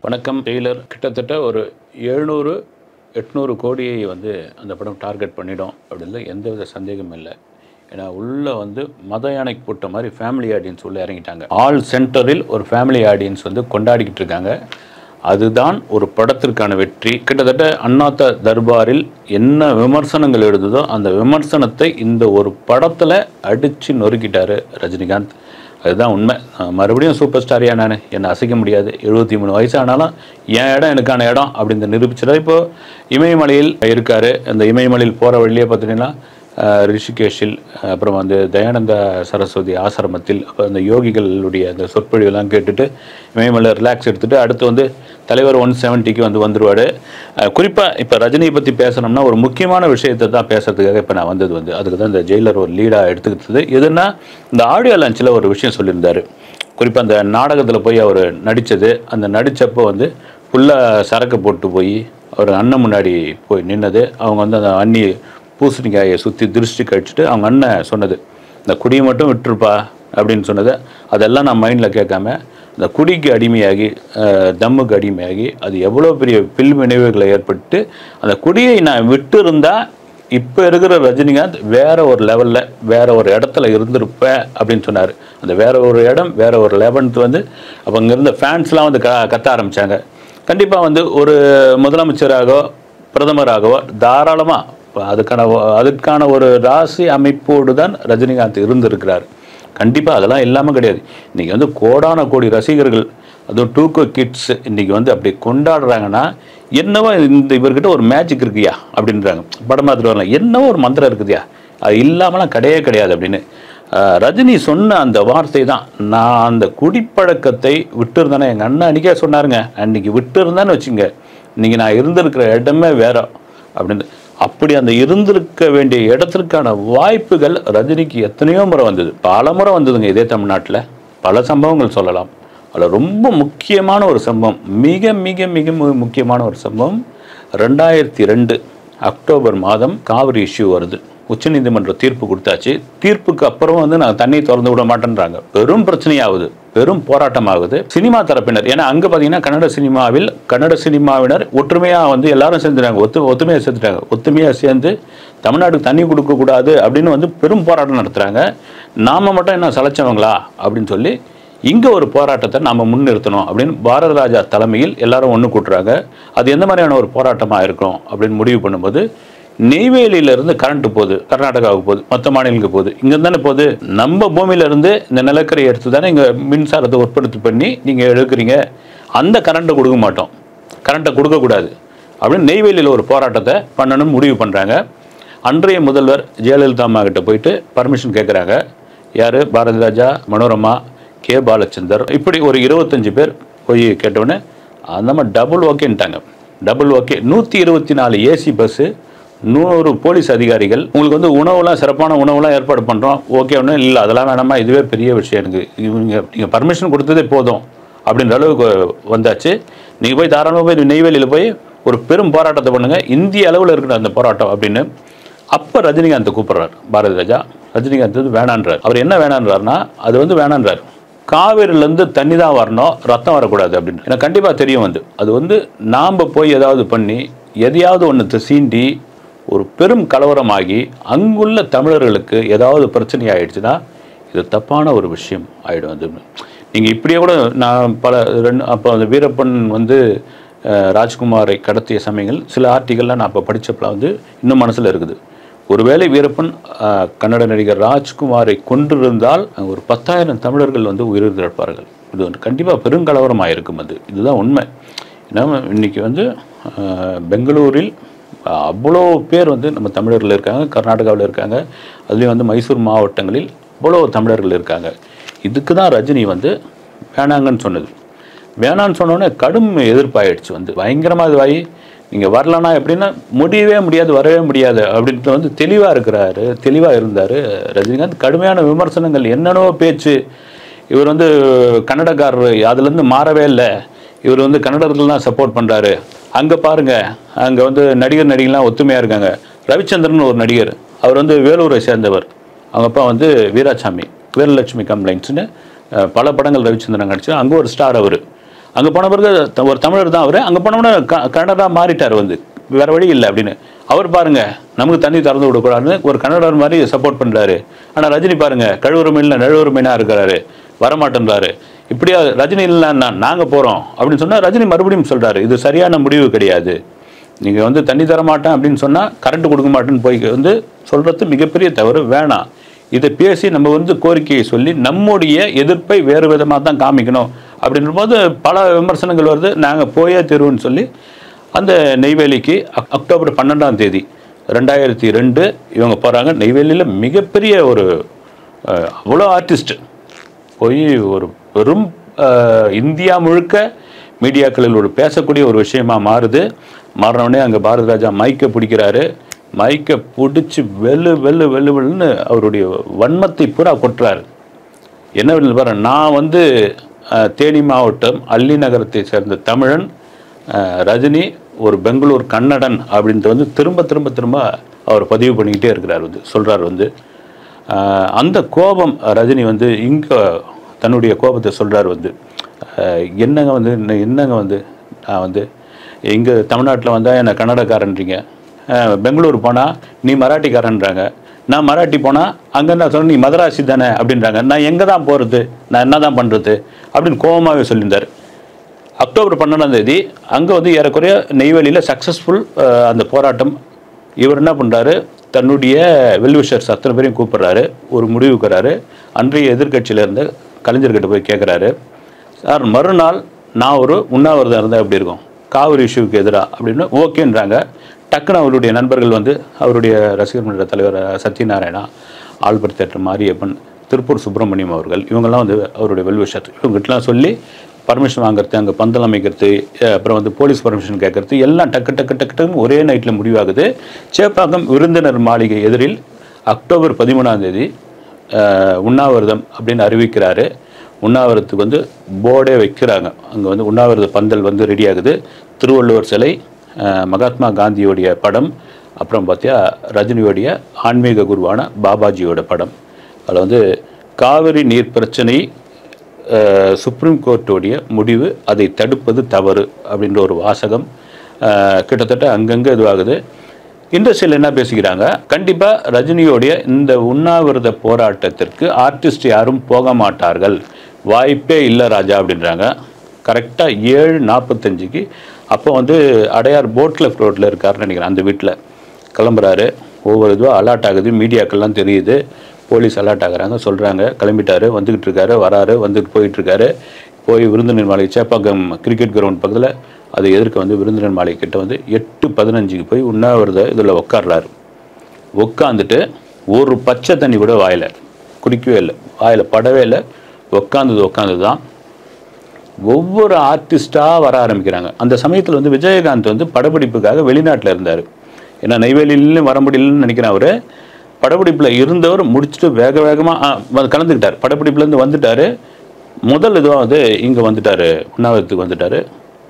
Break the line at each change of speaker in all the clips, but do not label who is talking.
வணக்கம் டெய்லர் கிட்டத்தட்ட ஒரு 700-800 கோடியை வந்து அந்த படம் டார்கெட் பண்ணிடும் அப்படின்றது எந்தவித சந்தேகமும் இல்லை. ஏன்னா உள்ளே வந்து மத யானைக்கு போட்ட மாதிரி ஃபேமிலி ஆடியன்ஸ் உள்ளே இறங்கிட்டாங்க. ஆல் சென்டரில் ஒரு ஃபேமிலி ஆடியன்ஸ் வந்து கொண்டாடிக்கிட்டு இருக்காங்க. அதுதான் ஒரு படத்திற்கான வெற்றி. கிட்டத்தட்ட அண்ணாத்த தர்பாரில் என்ன விமர்சனங்கள் எழுதுதோ அந்த விமர்சனத்தை இந்த ஒரு படத்தில் அடித்து நொறுக்கிட்டார் ரஜினிகாந்த். அதுதான் உண்மை. மறுபடியும் சூப்பர் ஸ்டாரியா நான் என்னை அசைக்க முடியாது. 73 வயசு ஆனாலும் என் இடம் எனக்கான இடம் அப்படின்னு நிரூபிச்சிடா. இப்போது இமயமலையில் இருக்கார். அந்த இமயமலையில் போகிற வழியே பார்த்தீங்கன்னா ரிஷிகேஷில், அப்புறம் வந்து தயானந்த சரஸ்வதி ஆசிரமத்தில் அந்த யோகிகளுடைய அந்த சொற்பொழிவெல்லாம் கேட்டுட்டு இமயமலை ரிலாக்ஸ் எடுத்துகிட்டு அடுத்து வந்து தலைவர் 170க்கு வந்துடுவார். குறிப்பாக இப்போ ரஜினியை பற்றி பேசணும்னா ஒரு முக்கியமான விஷயத்தை தான் பேசுறதுக்காக இப்போ நான் வந்தது அதுக்கு தான் இந்த ஜெயிலர் ஒரு லீடாக எடுத்துக்கிட்டது. எதுனா இந்த ஆடியோ லான்ச்சில் ஒரு விஷயம் சொல்லியிருந்தார். குறிப்பாக அந்த நாடகத்தில் போய் அவர் நடித்தது, அந்த நடித்தப்போ வந்து ஃபுல்லாக சரக்கு போட்டு போய் அவர் அண்ணன் முன்னாடி போய் நின்னது. அவங்க வந்து அந்த அண்ணி பூசணிக்காயை சுற்றி திருஷ்டி கழிச்சுட்டு அவங்க அண்ணன் சொன்னது, இந்த குடியை மட்டும் விட்டுருப்பா அப்படின்னு சொன்னது. அதெல்லாம் நான் மைண்டில் கேட்காம இந்த குடிக்கு அடிமையாகி தம்முக்கு அடிமையாகி அது எவ்வளோ பெரிய பின்விளைவுகளை ஏற்பட்டு அந்த குடியை நான் விட்டு இருந்தால் இப்போ இருக்கிற ரஜினிகாந்த் வேற ஒரு லெவலில் வேற ஒரு இடத்துல இருந்திருப்பேன் அப்படின்னு சொன்னார். அந்த வேற ஒரு இடம் வேற ஒரு லெவன்த்து வந்து அப்போ அங்கே இருந்த ஃபேன்ஸ்லாம் வந்து கத்த ஆரம்பித்தாங்க. கண்டிப்பாக வந்து ஒரு முதலமைச்சராகவோ பிரதமராகவோ தாராளமாக அதுக்கான ஒரு ராசி அமைப்போடு தான் ரஜினிகாந்த் இருந்திருக்கிறார். கண்டிப்பாக அதெல்லாம் இல்லாமல் கிடையாது. இன்றைக்கி வந்து கோடான கோடி ரசிகர்கள், அதுவும் டூகோ கிட்ஸ் இன்றைக்கி வந்து அப்படி கொண்டாடுறாங்கன்னா என்னவோ இவர்கிட்ட ஒரு மேஜிக் இருக்குயா அப்படின்றாங்க. படம் பார்த்துட்டு வரலாம், என்னவோ ஒரு மந்திரம் இருக்குதுயா, அது இல்லாமலாம் கிடையாது அப்படின்னு ரஜினி சொன்ன அந்த வார்த்தை தான். நான் அந்த குடிப்பழக்கத்தை விட்டு இருந்தேன்னா, எங்கள் அண்ணன் அன்றைக்கே சொன்னாருங்க, அன்றைக்கி விட்டு இருந்தேன்னு வச்சுங்க இன்றைக்கி நான் இருந்திருக்கிற இடமே வேற அப்படின்னு. அப்படி அந்த இருந்திருக்க வேண்டிய இடத்திற்கான வாய்ப்புகள் ரஜினிக்கு எத்தனையோ முறை வந்தது, பல முறை வந்ததுங்க. இதே தமிழ்நாட்டில் பல சம்பவங்கள் சொல்லலாம். அதில் ரொம்ப முக்கியமான ஒரு சம்பவம், மிக மிக மிக முக்கியமான ஒரு சம்பவம், 2002 அக்டோபர் மாதம் காவிரி இஷ்யூ வருது. உச்சநீதிமன்ற தீர்ப்பு கொடுத்தாச்சு. தீர்ப்புக்கு அப்புறம் வந்து நான் தண்ணி திறந்து விட மாட்டேன்றாங்க. பெரும் பிரச்சனையாகுது, பெரும் போராட்டமாகுது. சினிமா தரப்பினர், ஏன்னா அங்கே பார்த்தீங்கன்னா கன்னட சினிமாவினர் ஒற்றுமையாக வந்து எல்லாரும் சேர்ந்துட்டாங்க, ஒத்துமையாக சேர்ந்துட்டாங்க. ஒத்துமையாக சேர்ந்து தமிழ்நாட்டுக்கு தண்ணி கொடுக்கக்கூடாது அப்படின்னு வந்து பெரும் போராட்டம் நடத்துகிறாங்க. நாம் மட்டும் என்ன சளைச்சவங்களா அப்படின்னு சொல்லி இங்கே ஒரு போராட்டத்தை நாம் முன்னிறுத்தணும் அப்படின்னு பாரத ராஜா தலைமையில் எல்லாரும் ஒன்று கூட்டுறாங்க. அது எந்த மாதிரியான ஒரு போராட்டமாக இருக்கும் அப்படின்னு முடிவு பண்ணும்போது, நெய்வேலியிலேருந்து கரண்ட்டு போகுது, கர்நாடகாவுக்கு போகுது, மற்ற மாநிலங்களுக்கு போகுது. இங்கே தானே போகுது, நம்ம பூமியிலேருந்து இந்த நிலக்கரை எடுத்து தானே இங்கே மின்சாரத்தை உற்பத்தி பண்ணி நீங்கள் எடுக்கிறீங்க. அந்த கரண்ட்டை கொடுக்க மாட்டோம், கரண்ட்டை கொடுக்கக்கூடாது அப்படின்னு நெய்வேலியில் ஒரு போராட்டத்தை பண்ணணும்னு முடிவு பண்ணுறாங்க. அன்றைய முதல்வர் ஜெயலலிதா அம்மா கிட்ட போயிட்டு பர்மிஷன் கேட்குறாங்க. யார்? பாரதி ராஜா, மனோரமா, கே பாலச்சந்தர், இப்படி ஒரு 25 பேர் போய் கேட்டவுடனே அந்த மாதிரி டபுள் ஓகேன்ட்டாங்க. Double okay. 124 AC bus, 100 police அதிகாரிகள், உங்களுக்கு வந்து உணவுலாம் சிறப்பான உணவுலாம் ஏற்பாடு பண்ணுறோம். ஓகே ஒன்றும் இல்லை, அதெல்லாம் வேணாமா, இதுவே பெரிய விஷயம் எனக்கு, நீங்கள் பர்மிஷன் கொடுத்ததே போதும் அப்படின்ற அளவுக்கு வந்தாச்சு. நீங்கள் போய் தாராளமாக போய் நெய்வேலியில் போய் ஒரு பெரும் போராட்டத்தை பண்ணுங்கள், இந்திய அளவில் இருக்கிற அந்த போராட்டம் அப்படின்னு. அப்போ ரஜினிகாந்தை கூப்பிட்றாரு பாரதி ராஜா. ரஜினிகாந்த் வந்து வேணான்றார். அவர் என்ன வேணான்றாருன்னா, அது வந்து வேணான்றார், காவேரியிலேருந்து தண்ணி தான் வரணும், ரத்தம் வரக்கூடாது அப்படின்னு. எனக்கு கண்டிப்பாக தெரியும் அது வந்து நாம் போய் ஏதாவது பண்ணி எதையாவது ஒன்று சீண்டி ஒரு பெரும் கலவரமாகி அங்குள்ள தமிழர்களுக்கு ஏதாவது பிரச்சனை ஆகிடுச்சுன்னா இது தப்பான ஒரு விஷயம் ஆகிடும். அது நீங்கள் இப்படியே கூட நான் அப்போ அந்த வீரப்பன் வந்து ராஜ்குமாரை கடத்திய சமயங்கள் சில ஆர்டிகல்லாம் நான் அப்போ படித்தப்பலாம் வந்து இன்னும் மனசில் இருக்குது. ஒருவேளை வீரப்பன் கன்னட நடிகர் ராஜ்குமாரை கொண்டிருந்தால் ஒரு 10,000 தமிழர்கள் வந்து உயிரிழப்பார்கள். இது வந்து கண்டிப்பாக பெருங்கலவரமாக இருக்கும். இதுதான் உண்மை. ஏன்னா இன்றைக்கி வந்து பெங்களூரில் அவ்வளோ பேர் வந்து நம்ம தமிழர்கள் இருக்காங்க, கர்நாடகாவில் இருக்காங்க, அதுலேயும் வந்து மைசூர் மாவட்டங்களில் அவ்வளோ தமிழர்கள் இருக்காங்க. இதுக்கு தான் ரஜினி வந்து வேணாங்கன்னு சொன்னது. வேணான்னு சொன்னோடனே கடும் எதிர்ப்பாயிடுச்சு. பயங்கரமாக இதுவாகி நீங்கள் வரலன்னா எப்படின்னா முடியவே முடியாது, வரவே முடியாது அப்படின்ட்டு வந்து தெளிவாக இருந்தார் ரஜினிகாந்த். கடுமையான விமர்சனங்கள், என்னென்னவோ பேச்சு. இவர் வந்து கன்னடக்காரர், அதுலேருந்து மாறவே இல்லை, இவர் வந்து கன்னடர்கள் தான் சப்போர்ட் பண்ணுறாரு. அங்கே பாருங்கள், அங்கே வந்து நடிகர்லாம் ஒத்துமையாக இருக்காங்க. ரவிச்சந்திரன் ஒரு நடிகர், அவர் வந்து வேலூரை சேர்ந்தவர். அவங்க அப்பா வந்து வீராசாமி, வீரலட்சுமி கம்ப்ளைண்ட்ஸ்னு பல படங்கள் ரவிச்சந்திரன் நடிச்சு, அங்கே ஒரு ஸ்டார் அவர். அங்கே போன பிறகு ஒரு தமிழர் தான் அவர். அங்கே போனோம்னா கன்னடா மாறிட்டார் வந்து, வேறு வழி இல்லை அப்படின்னு. அவர் பாருங்க நமக்கு தண்ணி திறந்து விடக்கூடாதுன்னு ஒரு கன்னடர் மாதிரி சப்போர்ட் பண்ணுறாரு. ஆனால் ரஜினி பாருங்க கழுவுற மீனில் நழுவுற மீனாக இருக்கிறாரு, வரமாட்டேன்றாரு. இப்படியா ரஜினி இல்லைன்னா நாங்கள் போகிறோம் அப்படின்னு சொன்னால் ரஜினி மறுபடியும் சொல்கிறாரு இது சரியான முடிவு கிடையாது, நீங்கள் வந்து தண்ணி தர மாட்டேன் அப்படின்னு சொன்னால் கரண்ட் கொடுக்க மாட்டேன்னு போய் வந்து சொல்கிறது மிகப்பெரிய தவறு. வேணாம், இதை பேசி நம்ம வந்து கோரிக்கையை சொல்லி நம்முடைய எதிர்ப்பை வேறு விதமாக தான் காமிக்கணும் அப்படின்ற போது பல விமர்சனங்கள் வருது. நாங்கள் போயே தருவோன்னு சொல்லி அந்த நெய்வேலிக்கு அக்டோபர் 12ஆம் தேதி 2002 இவங்க போகிறாங்க. நெய்வேலியில் மிகப்பெரிய ஒரு அவ்வளோ ஆர்டிஸ்ட் போய் ஒரு பெரும் இந்தியா முழுக்க மீடியாக்களில் ஒரு பேசக்கூடிய ஒரு விஷயமாக மாறுது. மாறினோடனே அங்கே பாரதி ராஜா மைக்கை பிடிக்கிறாரு. மைக்கை பிடிச்சி வெள்ளுன்னு அவருடைய வன்மத்தை பூரா கொட்டுறாரு. என்ன பாரு, நான் வந்து தேனி மாவட்டம் அல்லி நகரத்தை சேர்ந்த தமிழன், ரஜினி ஒரு பெங்களூர் கன்னடன் அப்படின்ட்டு வந்து திரும்ப அவர் பதிவு பண்ணிக்கிட்டே இருக்கிறார் வந்து சொல்கிறார் வந்து. அந்த கோபம் ரஜினி வந்து இங்கே தன்னுடைய கோபத்தை சொல்கிறார் வந்து, என்னங்க வந்து நான் வந்து இங்கே தமிழ்நாட்டில் வந்தால் என்னை கன்னடக்காரன்றீங்க, பெங்களூர் போனால் நீ மராட்டிக்காரன்றாங்க, நான் மராட்டி போனால் அங்கே என்ன சொன்ன நீ மதராசி தானே அப்படின்றாங்க, நான் எங்கே தான் போகிறது, நான் என்ன தான் பண்ணுறது அப்படின்னு கோபமாகவே சொல்லியிருந்தார். அக்டோபர் 12ஆம் தேதி அங்கே வந்து ஏறக்குறைய நெய்வேலியில் சக்ஸஸ்ஃபுல் அந்த போராட்டம். இவர் என்ன பண்ணுறாரு, தன்னுடைய வெல்விஷர்ஸ் அத்தனை பேரையும் கூப்பிட்றாரு, ஒரு முடிவுக்கிறாரு. அன்றைய எதிர்கட்சியில் இருந்த கலைஞர்கிட்ட போய் கேட்குறாரு, சார் மறுநாள் நான் ஒரு உண்ணாவிரதம் இருந்தால் எப்படி இருக்கும் காவிரி இஷ்யூவுக்கு எதிராக அப்படின்னு. ஓகேன்றாங்க. டக்குன்னு அவருடைய நண்பர்கள் வந்து அவருடைய ரசிகர் மன்ற தலைவர் சத்யநாராயணா, ஆல்பர்ட் தேட்டர் மாரியப்பன், திருப்பூர் சுப்பிரமணியம் அவர்கள், இவங்கெல்லாம் வந்து அவருடைய வெல்விஷர், இவங்ககிட்டலாம் சொல்லி பர்மிஷன் வாங்குறது, அங்கே பந்தல் அமைக்கிறது, அப்புறம் வந்து போலீஸ் பர்மிஷன் கேட்கறது, எல்லாம் டக்குன்னு ஒரே நைட்டில் முடிவாகுது. சேப்பாக்கம் விருந்தினர் மாளிகை எதிரில் அக்டோபர் 13ஆம் தேதி உண்ணாவிரதம் அப்படின்னு அறிவிக்கிறாரு. உண்ணாவிரதத்துக்கு வந்து போர்டே வைக்கிறாங்க. அங்கே வந்து உண்ணாவிரத பந்தல் வந்து ரெடி ஆகுது. திருவள்ளுவர் சிலை, மகாத்மா காந்தியோடைய படம், அப்புறம் பார்த்தியா ரஜினியோடைய ஆன்மீக குருவான பாபாஜியோட படம். அதில் வந்து காவிரி நீர் பிரச்சனை சுப்ரீம் கோர்ட்டோடைய முடிவு, அதை தடுப்பது தவறு அப்படின்ற ஒரு வாசகம் கிட்டத்தட்ட அங்கங்கே இதுவாகுது. இண்டஸ்ட்ரியில் என்ன பேசிக்கிறாங்க, கண்டிப்பாக ரஜினியோடைய இந்த உண்ணாவிரத போராட்டத்திற்கு ஆர்டிஸ்ட் யாரும் போக மாட்டார்கள், வாய்ப்பே இல்லை ராஜா அப்படின்றாங்க. கரெக்டாக 7:45 அப்போ வந்து அடையார் போட்லெஃப்ட் ரோட்டில் இருக்காருன்னு நினைக்கிறேன். அந்த வீட்டில் கிளம்புறாரு. ஒவ்வொரு இதுவாக அலாட் ஆகுது, மீடியாக்கெல்லாம் தெரியுது, போலீஸ் அலாட் ஆகுறாங்க, சொல்கிறாங்க கிளம்பிட்டாரு, வந்துக்கிட்டு இருக்காரு, வராரு, வந்துட்டு போயிட்டுருக்காரு. போய் விருந்தினர் மாளிகை சேப்பாக்கம் கிரிக்கெட் கிரவுண்ட் பக்கத்தில் அது எதிர்க்க வந்து விருந்தினர் மாளிகை கிட்ட வந்து 8:15 போய் உண்ணாவிரத இதில் உட்காடுறாரு. உட்காந்துட்டு ஒரு பச்சை தண்ணி கூட வாயில் குடிக்கவே இல்லை, வாயில் படவே இல்லை. உட்காந்து தான் ஒவ்வொரு ஆர்டிஸ்டாக வர ஆரம்பிக்கிறாங்க. அந்த சமயத்தில் வந்து விஜயகாந்த் வந்து படப்பிடிப்புக்காக வெளிநாட்டில் இருந்தார். ஏன்னா நெய்வேலியிலும் வர முடியலன்னு நினைக்கிறேன். அவர் படப்பிடிப்பில் இருந்தவர் முடிச்சுட்டு வேகமாக கலந்துக்கிட்டார். படப்பிடிப்புலேருந்து வந்துட்டார். முதல் இதுவாக வந்து இங்கே வந்துட்டார், உண்ணாவிரதத்துக்கு வந்துட்டார்.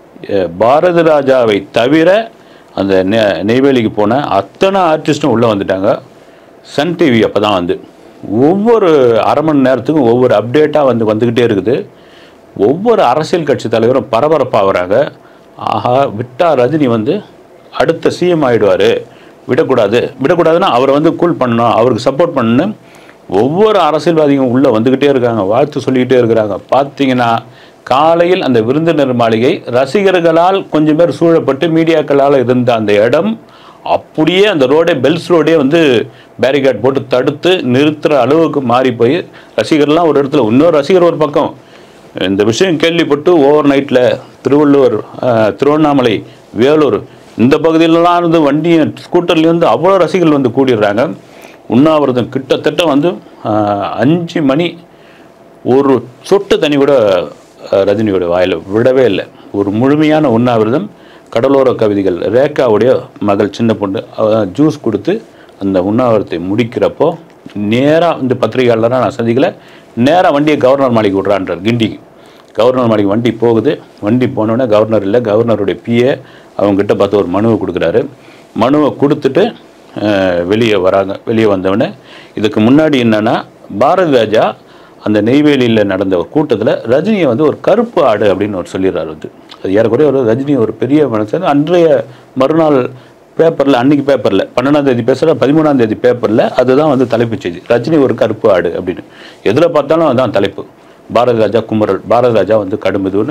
பாரதி ராஜாவை தவிர அந்த நெய்வேலிக்கு போன அத்தனை ஆர்டிஸ்ட்டும் உள்ளே வந்துட்டாங்க. சன் டிவி அப்போ தான் வந்து ஒவ்வொரு அரை மணி நேரத்துக்கும் ஒவ்வொரு அப்டேட்டாக வந்துக்கிட்டே இருக்குது. ஒவ்வொரு அரசியல் கட்சி தலைவரும் பரபரப்பாகிறாங்க. ஆஹா, விட்டா ரஜினி வந்து அடுத்த சிஎம் ஆகிடுவார், விடக்கூடாதுன்னா அவரை வந்து கூல் பண்ணணும், அவருக்கு சப்போர்ட் பண்ணணும். ஒவ்வொரு அரசியல்வாதியும் உள்ளே வந்துக்கிட்டே இருக்காங்க, வாழ்த்து சொல்லிக்கிட்டே இருக்கிறாங்க. பார்த்தீங்கன்னா காலையில் அந்த விருந்தினர் மாளிகை ரசிகர்களால் கொஞ்சம் பேர் சூழப்பட்டு மீடியாக்களால் இருந்த அந்த இடம் அப்படியே அந்த ரோடே பெல்ஸ் ரோடே வந்து பேரிகார்ட் போட்டு தடுத்து நிறுத்துகிற அளவுக்கு மாறி போய் ரசிகர்லாம் ஒரு இடத்துல, இன்னொரு ரசிகர் ஒரு பக்கம் இந்த விஷயம் கேள்விப்பட்டு ஓவர் நைட்டில் திருவள்ளூர், திருவண்ணாமலை, வேலூர் இந்த பகுதியிலலாம் இருந்து வண்டியும் ஸ்கூட்டர்லேருந்து அவ்வளோ ரசிகர்கள் வந்து கூடிடுறாங்க. உண்ணாவிரதம் கிட்டத்தட்ட வந்து 5 மணி. ஒரு சொட்டு தண்ணி கூட ரஜினியோட வாயில் விடவே இல்லை. ஒரு முழுமையான உண்ணாவிரதம். கடலோர கவிதைகள் ரேகாவுடைய மகள் சின்ன பொண்ணு ஜூஸ் கொடுத்து அந்த உண்ணாவிரதத்தை முடிக்கிறப்போ நேராக இந்த பத்திரிகையாளராக நான் சந்திக்கல, நேராக வண்டியை கவர்னர் மாளிகை விட்றான்றார். கிண்டிக்கு கவர்னர் மாளிகை வண்டி போகுது. வண்டி போனோடனே கவர்னர் இல்லை, கவர்னருடைய பிஏ அவங்ககிட்ட பார்த்து ஒரு மனுவை கொடுக்குறாரு. மனுவை கொடுத்துட்டு வெளியே வராங்க. வெளியே வந்தவொடனே இதுக்கு முன்னாடி என்னென்னா பாரதி ராஜா அந்த நெய்வேலியில் நடந்த ஒரு கூட்டத்தில் ரஜினியை வந்து ஒரு கருப்பு ஆடு அப்படின்னு ஒரு சொல்லிடுறாரு. வந்து அது ஏறக்குறைய ஒரு ரஜினி ஒரு பெரிய மனுஷன். அன்றைய மறுநாள் பேப்பரில், அன்றைக்கி பேப்பரில் 12ஆம் தேதி பேசுகிற 13ஆம் தேதி பேப்பரில் அதுதான் வந்து தலைப்புச் செய்தி, ரஜினி ஒரு கருப்பு ஆடு அப்படின்னு. எதில் பார்த்தாலும் அதுதான் தலைப்பு. பாரதி ராஜா குமரல், பாரதி ராஜா வந்து கடும் இதுன்னு.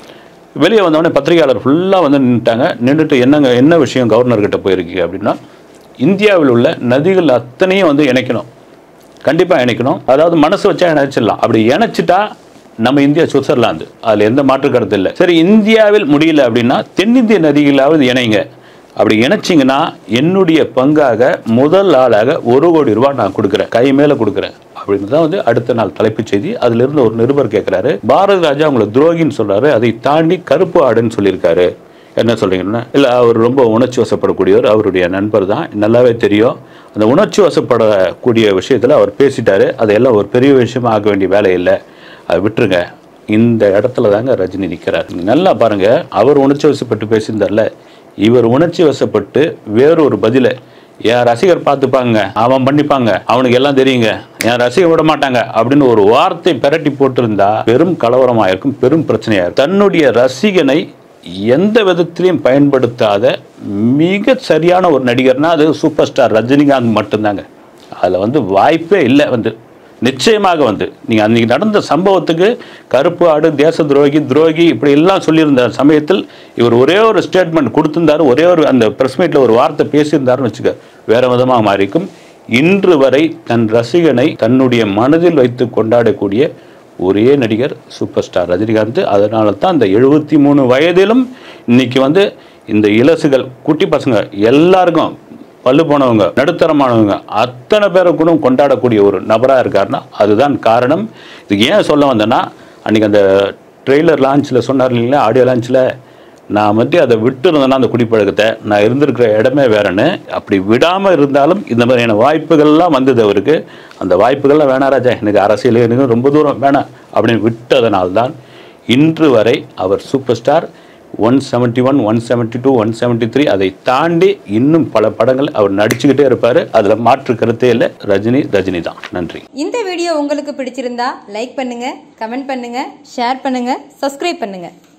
வெளியே வந்தவொடனே பத்திரிகையாளர் ஃபுல்லாக வந்து நின்றுட்டாங்க. நின்றுட்டு என்ன விஷயம் கவர்னர்கிட்ட போயிருக்கீங்க அப்படின்னா, இந்தியாவில் உள்ள நதிகள் அத்தனையும் வந்து இணைக்கணும், கண்டிப்பாக இணைக்கணும். அதாவது மனசு வச்சா இணைச்சிடலாம். அப்படி இணைச்சிட்டா நம்ம இந்தியா சுவிட்சர்லாந்து, அதில் எந்த மாற்று கருத்து இல்லை. சரி, இந்தியாவில் முடியல அப்படின்னா தென்னிந்திய நதிகளாவது இணைங்க. அப்படி இணைச்சிங்கன்னா என்னுடைய பங்காக முதல் ஆளாக 1 கோடி ரூபாய் நான் கொடுக்குறேன், கை மேலே கொடுக்குறேன் அப்படின்னு தான் வந்து அடுத்த நாள் தலைப்புச் செய்தி. அதிலிருந்து ஒரு நிருபர் கேட்குறாரு, பாரதி ராஜா உங்களை துரோகின்னு சொல்கிறாரு, அதை தாண்டி கருப்பு ஆடுன்னு சொல்லியிருக்காரு, என்ன சொல்கிறீங்கன்னா? இல்லை, அவர் ரொம்ப உணர்ச்சி வசப்படக்கூடியவர், அவருடைய நண்பர் தான், நல்லாவே தெரியும். அந்த உணர்ச்சி வசப்படக்கூடிய விஷயத்தில் அவர் பேசிட்டாரு, அதையெல்லாம் ஒரு பெரிய விஷயமா ஆக வேண்டிய வேலை இல்லை, அதை விட்டுருங்க. இந்த இடத்துல தாங்க ரஜினி நிற்கிறார். நல்லா பாருங்கள், அவர் உணர்ச்சி வசப்பட்டு பேசியிருந்தார்ல, இவர் உணர்ச்சி வசப்பட்டு வேறொரு பதிலை என் ரசிகர் பார்த்துப்பாங்க, அவன் பண்ணிப்பாங்க, அவனுக்கு எல்லாம் தெரியுங்க, என் ரசிகர் விட மாட்டாங்க அப்படின்னு ஒரு வார்த்தை பிரட்டி போட்டிருந்தா பெரும் கலவரமாயிருக்கும், பெரும் பிரச்சனையாயிருக்கும். தன்னுடைய ரசிகனை எந்த விதத்திலையும் பயன்படுத்தாத மிக சரியான ஒரு நடிகர்னா அது சூப்பர் ஸ்டார் ரஜினிகாந்த் மட்டும்தாங்க. அதில் வந்து வாய்ப்பே இல்லை. வந்து நிச்சயமாக வந்து நீங்கள் அன்றைக்கி நடந்த சம்பவத்துக்கு கருப்பு ஆடு, தேச துரோகி, துரோகி இப்படி எல்லாம் சொல்லியிருந்த சமயத்தில் இவர் ஒரே ஒரு ஸ்டேட்மெண்ட் கொடுத்திருந்தாரு, ஒரே ஒரு அந்த ப்ரெஸ் மீட்டில் ஒரு வார்த்தை பேசியிருந்தாருன்னு வச்சுக்க, வேறு விதமாக மாறிக்கும். இன்று வரை தன் ரசிகனை தன்னுடைய மனதில் வைத்து கொண்டாடக்கூடிய ஒரே நடிகர் சூப்பர் ஸ்டார் ரஜினிகாந்த். அதனால தான் இந்த 73 வயதிலும் இன்னைக்கு வந்து இந்த இலசுகள், குட்டி பசங்க எல்லாருக்கும், பல்லு போனவங்க, நடுத்தரமானவங்க, அத்தனை பேரை கூட கொண்டாடக்கூடிய ஒரு நபராக இருக்காருன்னா அதுதான் காரணம். இதுக்கு ஏன் சொல்ல வந்தேன்னா, அன்றைக்கி அந்த ட்ரெய்லர் லான்ச்சில் சொன்னார் இல்லைங்களா, ஆடியோ லான்ச்சில், நான் வந்து அதை விட்டு இருந்தேன்னா அந்த குடிப்பழக்கத்தை, நான் இருந்திருக்கிற இடமே வேறன்னு. அப்படி விடாமல் இருந்தாலும் இந்த மாதிரியான வாய்ப்புகள்லாம் வந்தது அவருக்கு. அந்த வாய்ப்புகள்லாம் வேணாம் ராஜா, எனக்கு அரசியல் எனக்கு ரொம்ப தூரம் வேணாம் அப்படின்னு விட்டதனால்தான் இன்று வரை அவர் சூப்பர் ஸ்டார். 171, 172, 173 அதை தாண்டி இன்னும் பல படங்கள் அவர் நடிச்சுக்கிட்டே இருப்பார். அதில் மாற்று கருத்தே இல்லை. ரஜினி தான். நன்றி.
இந்த வீடியோ உங்களுக்கு பிடிச்சிருந்தா லைக் பண்ணுங்க, கமெண்ட் பண்ணுங்க, ஷேர் பண்ணுங்க, சப்ஸ்கிரைப் பண்ணுங்க.